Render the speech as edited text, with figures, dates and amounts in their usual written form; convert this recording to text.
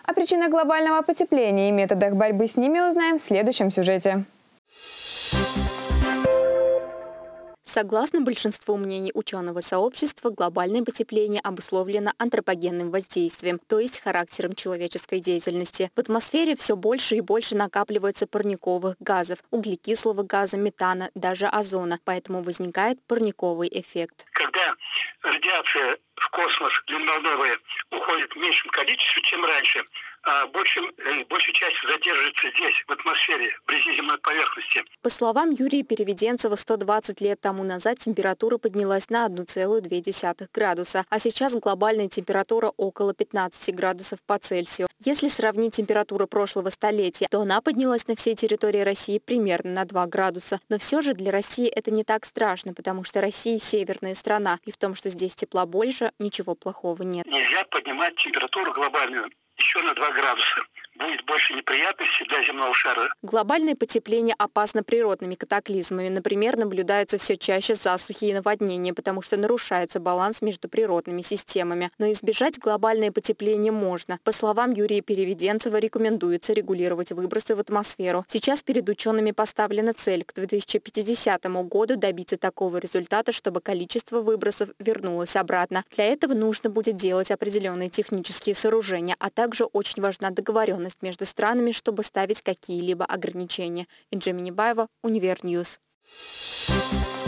О причинах глобального потепления и методах борьбы с ними узнаем в следующем сюжете. Согласно большинству мнений ученого сообщества, глобальное потепление обусловлено антропогенным воздействием, то есть характером человеческой деятельности. В атмосфере все больше и больше накапливается парниковых газов, углекислого газа, метана, даже озона, поэтому возникает парниковый эффект. Когда радиация в космос длинноволновая уходит в меньшем количестве, чем раньше, а большая часть задерживается здесь, в атмосфере, вблизи земной поверхности. По словам Юрия Переведенцева, 120 лет тому назад температура поднялась на 1,2 градуса, а сейчас глобальная температура около 15 градусов по Цельсию. Если сравнить температуру прошлого столетия, то она поднялась на всей территории России примерно на 2 градуса. Но все же для России это не так страшно, потому что Россия северная страна, и в том, что здесь тепла больше, ничего плохого нет. Нельзя поднимать температуру глобальную еще на 2 градуса. Будет больше неприятностей для земного шара. Глобальное потепление опасно природными катаклизмами. Например, наблюдаются все чаще засухи и наводнения, потому что нарушается баланс между природными системами. Но избежать глобальное потепление можно. По словам Юрия Переведенцева, рекомендуется регулировать выбросы в атмосферу. Сейчас перед учеными поставлена цель к 2050 году добиться такого результата, чтобы количество выбросов вернулось обратно. Для этого нужно будет делать определенные технические сооружения, а также очень важна договоренность между странами, чтобы ставить какие-либо ограничения. Инджи Минибаева, Универньюз.